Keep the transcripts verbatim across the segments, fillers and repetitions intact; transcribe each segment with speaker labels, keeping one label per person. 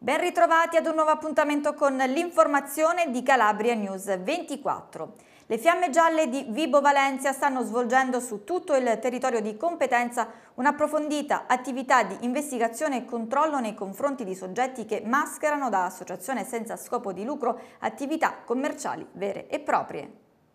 Speaker 1: Ben ritrovati ad un nuovo appuntamento con l'informazione di Calabria News ventiquattro. Le fiamme gialle di Vibo Valentia stanno svolgendo su tutto il territorio di competenza un'approfondita attività di investigazione e controllo nei confronti di soggetti che mascherano da associazione senza scopo di lucro attività commerciali vere e proprie.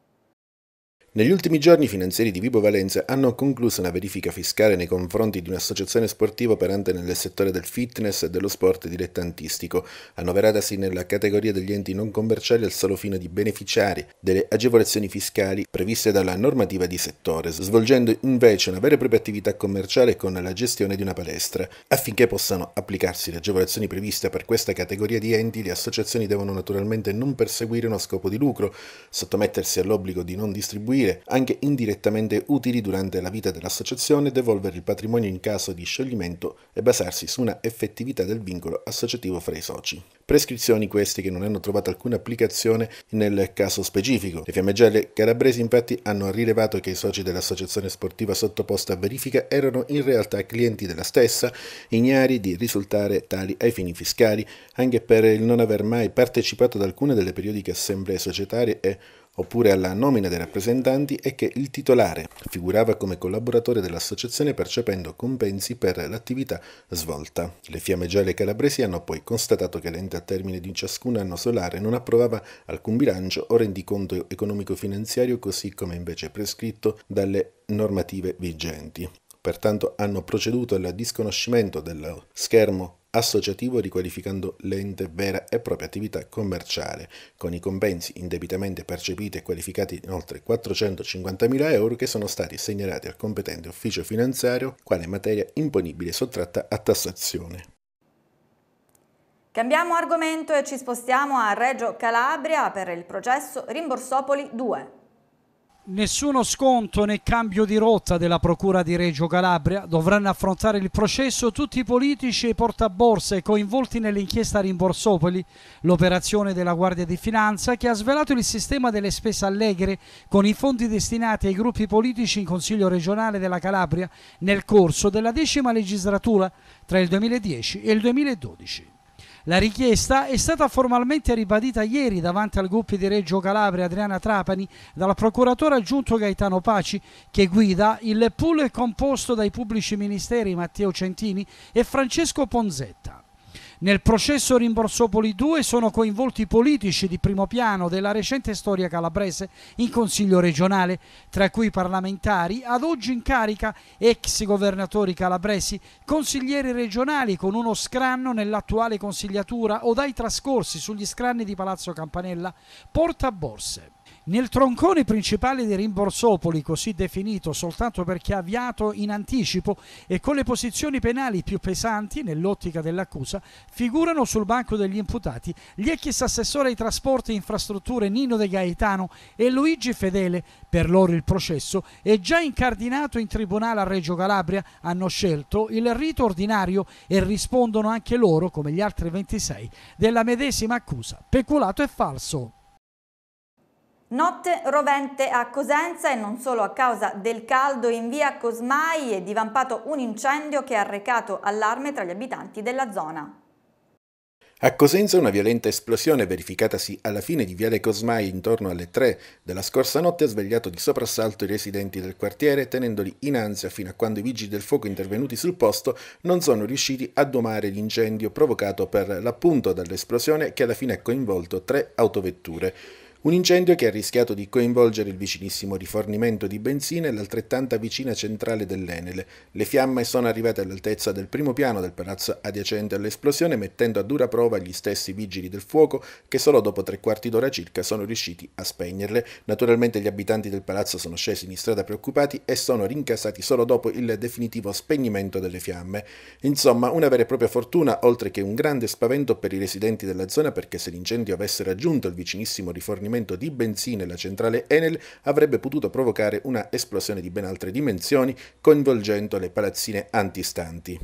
Speaker 2: Negli ultimi giorni i finanzieri di Vibo Valentia hanno concluso una verifica fiscale nei confronti di un'associazione sportiva operante nel settore del fitness e dello sport dilettantistico, annoveratasi nella categoria degli enti non commerciali al solo fine di beneficiari delle agevolazioni fiscali previste dalla normativa di settore, svolgendo invece una vera e propria attività commerciale con la gestione di una palestra. Affinché possano applicarsi le agevolazioni previste per questa categoria di enti, le associazioni devono naturalmente non perseguire uno scopo di lucro, sottomettersi all'obbligo di non distribuire anche indirettamente utili durante la vita dell'associazione, devolvere il patrimonio in caso di scioglimento e basarsi su una effettività del vincolo associativo fra i soci. Prescrizioni queste che non hanno trovato alcuna applicazione nel caso specifico. Le fiamme gialle calabresi infatti hanno rilevato che i soci dell'associazione sportiva sottoposta a verifica erano in realtà clienti della stessa, ignari di risultare tali ai fini fiscali, anche per il non aver mai partecipato ad alcune delle periodiche assemblee societarie e oppure alla nomina dei rappresentanti, e che il titolare figurava come collaboratore dell'associazione percependo compensi per l'attività svolta. Le fiamme gialle calabresi hanno poi constatato che l'ente al termine di ciascun anno solare non approvava alcun bilancio o rendiconto economico-finanziario, così come invece prescritto dalle normative vigenti. Pertanto hanno proceduto al disconoscimento dello schermo associativo, riqualificando l'ente vera e propria attività commerciale, con i compensi indebitamente percepiti e qualificati in oltre quattrocentocinquantamila euro che sono stati segnalati al competente ufficio finanziario quale materia imponibile sottratta a tassazione.
Speaker 1: Cambiamo argomento e ci spostiamo a Reggio Calabria per il processo Rimborsopoli due.
Speaker 3: Nessuno sconto né cambio di rotta della Procura di Reggio Calabria. Dovranno affrontare il processo tutti i politici e i portaborse coinvolti nell'inchiesta Rimborsopoli, l'operazione della Guardia di Finanza che ha svelato il sistema delle spese allegre con i fondi destinati ai gruppi politici in Consiglio regionale della Calabria nel corso della decima legislatura tra il duemiladieci e il duemiladodici. La richiesta è stata formalmente ribadita ieri davanti al gruppo di Reggio Calabria Adriana Trapani dal procuratore aggiunto Gaetano Paci, che guida il pool composto dai pubblici ministeri Matteo Centini e Francesco Ponzetta. Nel processo Rimborsopoli due sono coinvolti politici di primo piano della recente storia calabrese in Consiglio regionale, tra cui parlamentari ad oggi in carica, ex governatori calabresi, consiglieri regionali con uno scranno nell'attuale consigliatura o dai trascorsi sugli scranni di Palazzo Campanella, portaborse. Nel troncone principale di Rimborsopoli, così definito soltanto perché avviato in anticipo e con le posizioni penali più pesanti nell'ottica dell'accusa, figurano sul banco degli imputati gli ex assessori ai trasporti e infrastrutture Nino De Gaetano e Luigi Fedele. Per loro il processo è già incardinato in tribunale a Reggio Calabria, hanno scelto il rito ordinario e rispondono anche loro, come gli altri ventisei, della medesima accusa: peculato e falso.
Speaker 1: Notte rovente a Cosenza e non solo a causa del caldo. In via Cosmai è divampato un incendio che ha recato allarme tra gli abitanti della zona.
Speaker 2: A Cosenza una violenta esplosione verificatasi alla fine di viale Cosmai intorno alle tre della scorsa notte ha svegliato di soprassalto i residenti del quartiere, tenendoli in ansia fino a quando i vigili del fuoco intervenuti sul posto non sono riusciti a domare l'incendio provocato per l'appunto dall'esplosione che alla fine ha coinvolto tre autovetture. Un incendio che ha rischiato di coinvolgere il vicinissimo rifornimento di benzina e l'altrettanta vicina centrale dell'Enel. Le fiamme sono arrivate all'altezza del primo piano del palazzo adiacente all'esplosione, mettendo a dura prova gli stessi vigili del fuoco che solo dopo tre quarti d'ora circa sono riusciti a spegnerle. Naturalmente gli abitanti del palazzo sono scesi in strada preoccupati e sono rincasati solo dopo il definitivo spegnimento delle fiamme. Insomma, una vera e propria fortuna, oltre che un grande spavento per i residenti della zona, perché se l'incendio avesse raggiunto il vicinissimo rifornimento di benzina e la centrale Enel avrebbe potuto provocare una esplosione di ben altre dimensioni, coinvolgendo le palazzine antistanti.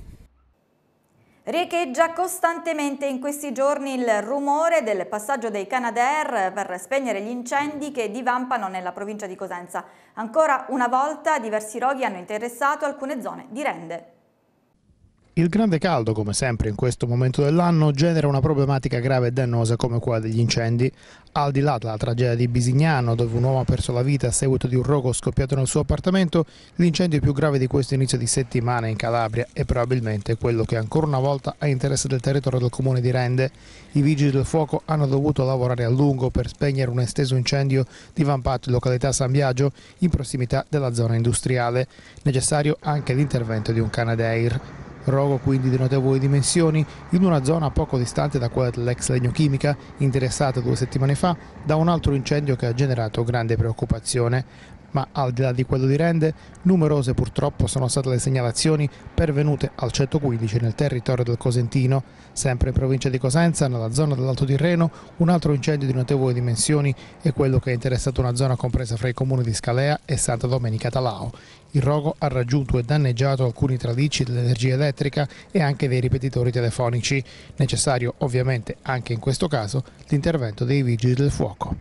Speaker 1: Riecheggia costantemente in questi giorni il rumore del passaggio dei Canadair per spegnere gli incendi che divampano nella provincia di Cosenza. Ancora una volta diversi roghi hanno interessato alcune zone di Rende.
Speaker 4: Il grande caldo, come sempre in questo momento dell'anno, genera una problematica grave e dannosa come quella degli incendi. Al di là della tragedia di Bisignano, dove un uomo ha perso la vita a seguito di un rogo scoppiato nel suo appartamento, l'incendio più grave di questo inizio di settimana in Calabria è probabilmente quello che ancora una volta ha interesse del territorio del comune di Rende. I vigili del fuoco hanno dovuto lavorare a lungo per spegnere un esteso incendio divampato in località San Biagio, in prossimità della zona industriale. Necessario anche l'intervento di un Canadair. Rogo quindi di notevoli dimensioni in una zona poco distante da quella dell'ex Legnochimica, interessata due settimane fa da un altro incendio che ha generato grande preoccupazione. Ma al di là di quello di Rende, numerose purtroppo sono state le segnalazioni pervenute al centoquindici nel territorio del Cosentino. Sempre in provincia di Cosenza, nella zona dell'Alto Tirreno, un altro incendio di notevoli dimensioni è quello che ha interessato una zona compresa fra i comuni di Scalea e Santa Domenica Talao. Il rogo ha raggiunto e danneggiato alcuni tralicci dell'energia elettrica e anche dei ripetitori telefonici. Necessario ovviamente anche in questo caso l'intervento dei vigili del fuoco.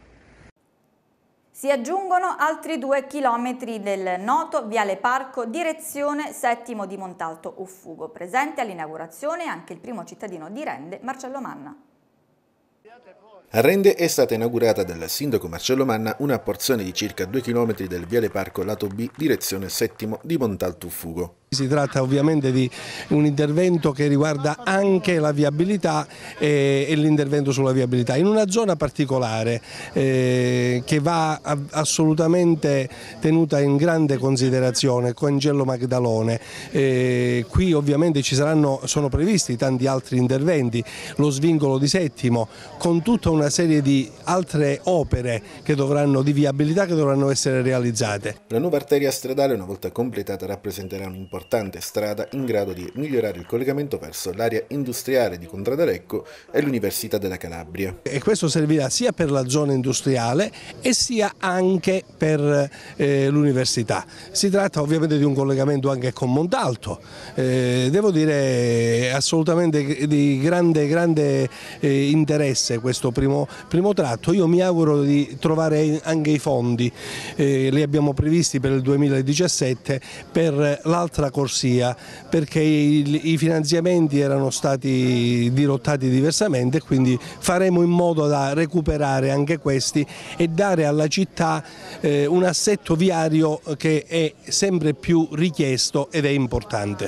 Speaker 1: Si aggiungono altri due chilometri del noto Viale Parco, direzione Settimo di Montalto Uffugo. Presente all'inaugurazione anche il primo cittadino di Rende, Marcello Manna.
Speaker 2: A Rende è stata inaugurata dal sindaco Marcello Manna una porzione di circa due chilometri del Viale Parco lato B, direzione Settimo di Montalto Uffugo.
Speaker 5: Si tratta ovviamente di un intervento che riguarda anche la viabilità e, e l'intervento sulla viabilità in una zona particolare eh, che va a, assolutamente tenuta in grande considerazione, Congello Magdalone. Eh, qui ovviamente ci saranno, sono previsti tanti altri interventi, lo svincolo di Settimo con tutta una serie di altre opere che dovranno, di viabilità che dovranno essere realizzate.
Speaker 2: La nuova arteria stradale, una volta completata, rappresenterà un importante strada in grado di migliorare il collegamento verso l'area industriale di Contradalecco e l'Università della Calabria.
Speaker 5: E questo servirà sia per la zona industriale e sia anche per eh, l'università. Si tratta ovviamente di un collegamento anche con Montalto, eh, devo dire assolutamente di grande, grande eh, interesse questo primo, primo tratto. Io mi auguro di trovare anche i fondi, eh, li abbiamo previsti per il duemiladiciassette per l'altra corsia, perché i, i finanziamenti erano stati dirottati diversamente, quindi faremo in modo da recuperare anche questi e dare alla città eh, un assetto viario che è sempre più richiesto ed è importante.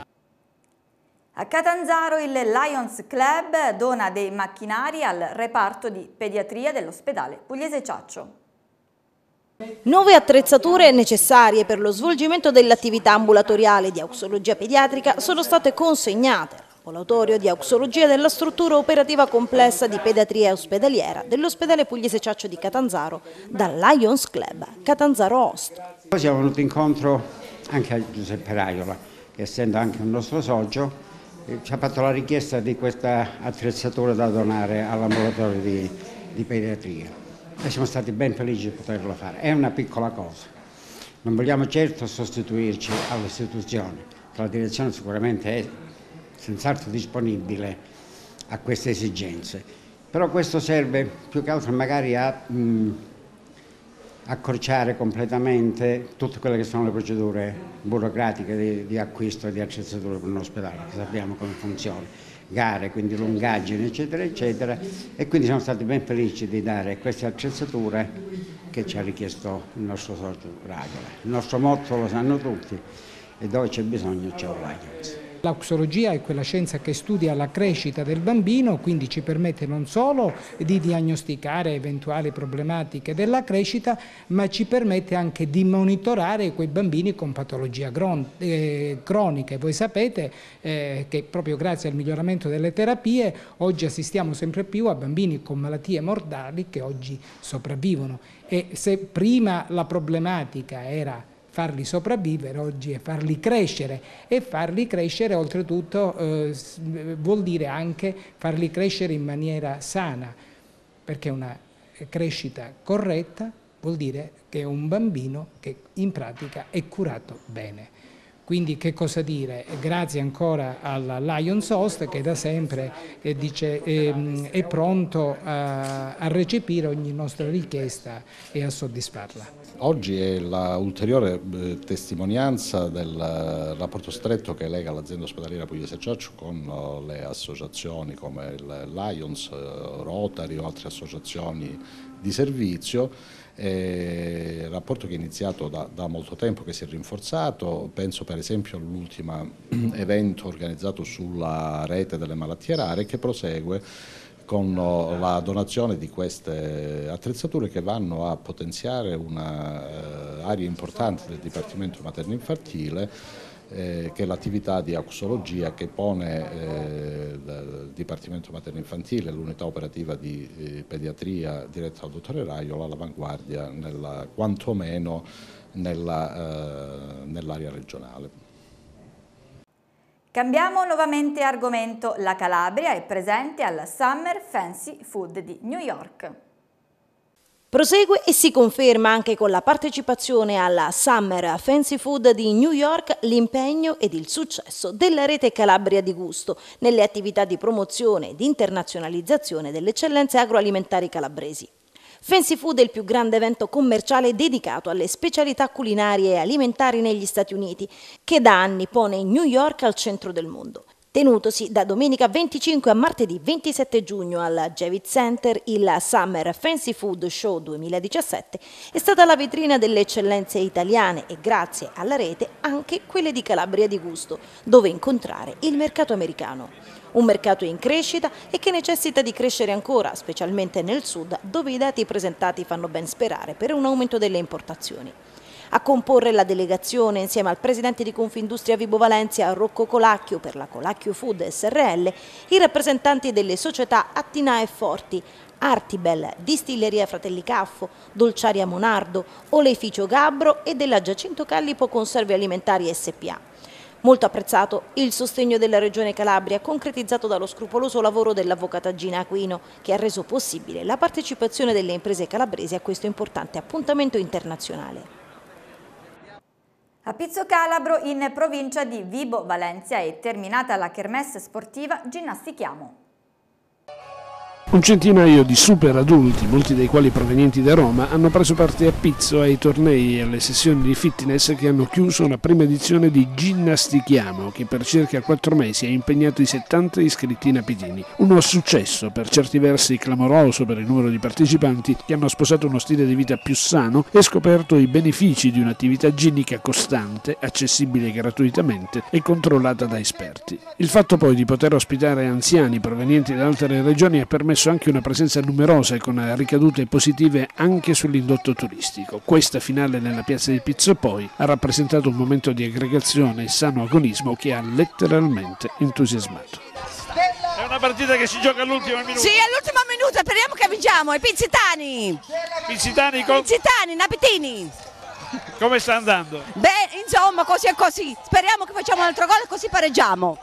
Speaker 1: A Catanzaro il Lions Club dona dei macchinari al reparto di pediatria dell'ospedale Pugliese Ciaccio.
Speaker 6: Nuove attrezzature necessarie per lo svolgimento dell'attività ambulatoriale di auxologia pediatrica sono state consegnate all'ambulatorio di auxologia della struttura operativa complessa di pediatria ospedaliera dell'ospedale Pugliese Ciaccio di Catanzaro dal Lions Club Catanzaro Host.
Speaker 7: Poi siamo venuti incontro anche a Giuseppe Raiola, che essendo anche un nostro socio, eh, ci ha fatto la richiesta di questa attrezzatura da donare all'ambulatorio di, di pediatria. E siamo stati ben felici di poterlo fare. È una piccola cosa, non vogliamo certo sostituirci all'istituzione, la direzione sicuramente è senz'altro disponibile a queste esigenze, però questo serve più che altro magari a mh, accorciare completamente tutte quelle che sono le procedure burocratiche di, di acquisto di attrezzature per un ospedale, che sappiamo come funziona. Gare, quindi lungaggini eccetera eccetera, e quindi siamo stati ben felici di dare queste attrezzature che ci ha richiesto il nostro socio Raiola. Il nostro motto lo sanno tutti, e dove c'è bisogno c'è un Lions.
Speaker 8: L'auxologia è quella scienza che studia la crescita del bambino, quindi ci permette non solo di diagnosticare eventuali problematiche della crescita, ma ci permette anche di monitorare quei bambini con patologia croniche. Voi sapete eh, che proprio grazie al miglioramento delle terapie oggi assistiamo sempre più a bambini con malattie mortali che oggi sopravvivono, e se prima la problematica era farli sopravvivere, oggi è farli crescere, e farli crescere oltretutto eh, vuol dire anche farli crescere in maniera sana, perché una crescita corretta vuol dire che è un bambino che in pratica è curato bene. Quindi che cosa dire? Grazie ancora alla Lions Host che da sempre eh, dice, eh, è pronto a, a recepire ogni nostra richiesta e a soddisfarla.
Speaker 9: Oggi è la ulteriore eh, testimonianza del eh, rapporto stretto che lega l'azienda ospedaliera Pugliese Ciaccio con oh, le associazioni come il Lions, eh, Rotary o altre associazioni di servizio. Eh, rapporto che è iniziato da, da molto tempo, che si è rinforzato. Penso per esempio all'ultimo evento organizzato sulla rete delle malattie rare, che prosegue con la donazione di queste attrezzature che vanno a potenziare un'area importante del Dipartimento Materno-Infantile, Eh, che è l'attività di auxologia che pone eh, il Dipartimento Materno-Infantile, l'unità operativa di eh, pediatria diretta dal dottore Raiola, all'avanguardia nella, quantomeno nella, eh, nell'area regionale.
Speaker 1: Cambiamo nuovamente argomento. La Calabria è presente al Summer Fancy Food di New York.
Speaker 6: Prosegue e si conferma anche con la partecipazione alla Summer Fancy Food di New York l'impegno ed il successo della rete Calabria di Gusto nelle attività di promozione ed internazionalizzazione delle eccellenze agroalimentari calabresi. Fancy Food è il più grande evento commerciale dedicato alle specialità culinarie e alimentari negli Stati Uniti, che da anni pone New York al centro del mondo. Tenutosi da domenica venticinque a martedì ventisette giugno al Javits Center, il Summer Fancy Food Show duemiladiciassette è stata la vetrina delle eccellenze italiane e, grazie alla rete, anche quelle di Calabria di Gusto, dove incontrare il mercato americano. Un mercato in crescita e che necessita di crescere ancora, specialmente nel sud, dove i dati presentati fanno ben sperare per un aumento delle importazioni. A comporre la delegazione, insieme al presidente di Confindustria Vibo Valentia Rocco Colacchio per la Colacchio Food S R L, i rappresentanti delle società Attina e Forti, Artibel, Distilleria Fratelli Caffo, Dolciaria Monardo, Oleificio Gabbro e della Giacinto Callipo Conserve Alimentari S P A. Molto apprezzato il sostegno della Regione Calabria, concretizzato dallo scrupoloso lavoro dell'avvocata Gina Aquino, che ha reso possibile la partecipazione delle imprese calabresi a questo importante appuntamento internazionale.
Speaker 1: A Pizzo Calabro, in provincia di Vibo Valentia, è terminata la kermesse sportiva Ginnastichiamo.
Speaker 10: Un centinaio di super adulti, molti dei quali provenienti da Roma, hanno preso parte a Pizzo ai tornei e alle sessioni di fitness che hanno chiuso la prima edizione di Ginnastichiamo, che per circa quattro mesi ha impegnato i settanta iscritti napitini. Uno successo, per certi versi clamoroso per il numero di partecipanti che hanno sposato uno stile di vita più sano e scoperto i benefici di un'attività ginnica costante, accessibile gratuitamente e controllata da esperti. Il fatto poi di poter ospitare anziani provenienti da altre regioni ha permesso anche una presenza numerosa e con ricadute positive anche sull'indotto turistico. Questa finale nella piazza di Pizzo poi ha rappresentato un momento di aggregazione e sano agonismo che ha letteralmente entusiasmato.
Speaker 11: È una partita che si gioca all'ultimo minuto.
Speaker 12: Sì, all'ultimo minuto, speriamo che vinciamo, i pizzitani.
Speaker 11: Pizzitani con...
Speaker 12: Pizzitani, napitini.
Speaker 11: Come sta andando?
Speaker 12: Beh, insomma, così e così. Speriamo che facciamo un altro gol e così pareggiamo.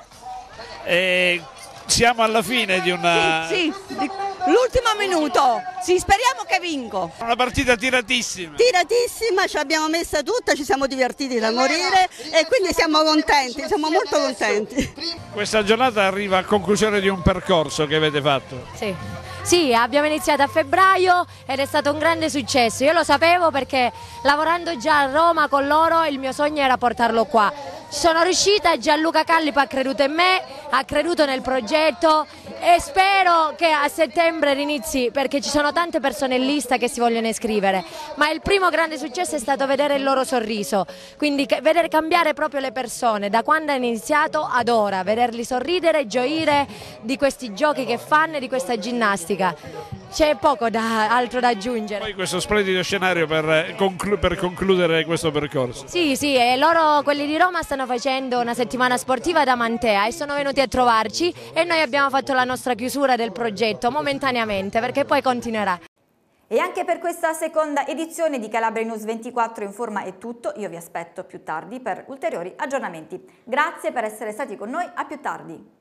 Speaker 11: E... Siamo alla fine di una...
Speaker 12: Sì, sì, l'ultimo minuto, sì, speriamo che vinco.
Speaker 11: Una partita tiratissima.
Speaker 13: Tiratissima, ci abbiamo messa tutta, ci siamo divertiti da morire e quindi siamo contenti, siamo molto contenti.
Speaker 11: Questa giornata arriva a conclusione di un percorso che avete fatto.
Speaker 14: Sì. Sì, abbiamo iniziato a febbraio ed è stato un grande successo. Io lo sapevo perché lavorando già a Roma con loro il mio sogno era portarlo qua. Ci sono riuscita, Gianluca Callipo ha creduto in me, ha creduto nel progetto e spero che a settembre inizi, perché ci sono tante persone in lista che si vogliono iscrivere, ma il primo grande successo è stato vedere il loro sorriso, quindi vedere cambiare proprio le persone da quando hanno iniziato ad ora, vederli sorridere, gioire di questi giochi che fanno e di questa ginnastica. C'è poco da, altro da aggiungere.
Speaker 11: Poi questo splendido scenario per, conclu per concludere questo percorso.
Speaker 14: Sì, sì, e loro, quelli di Roma, stanno facendo una settimana sportiva da Mantea e sono venuti a trovarci e noi abbiamo fatto la nostra chiusura del progetto momentaneamente, perché poi continuerà.
Speaker 1: E anche per questa seconda edizione di Calabria News ventiquattro Informa è tutto. Io vi aspetto più tardi per ulteriori aggiornamenti. Grazie per essere stati con noi, a più tardi.